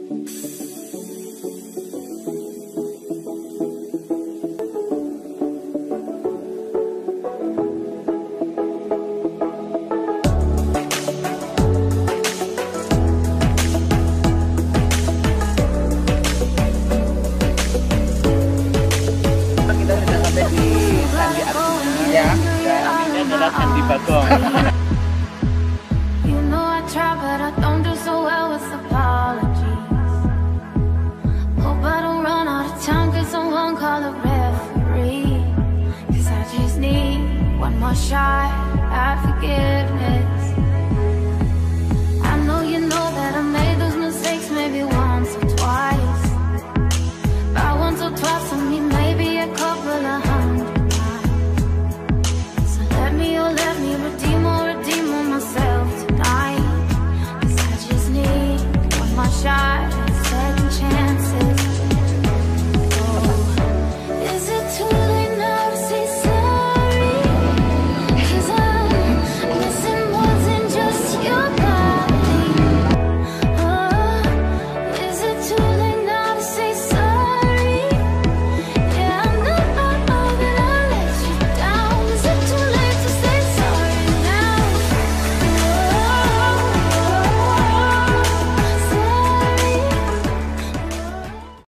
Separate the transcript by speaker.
Speaker 1: Andi Bagong.
Speaker 2: You know I try but I don't do so well with apologies. Hope I don't run out of time, could someone call a referee? 'Cause I just need one more shot at forgiveness.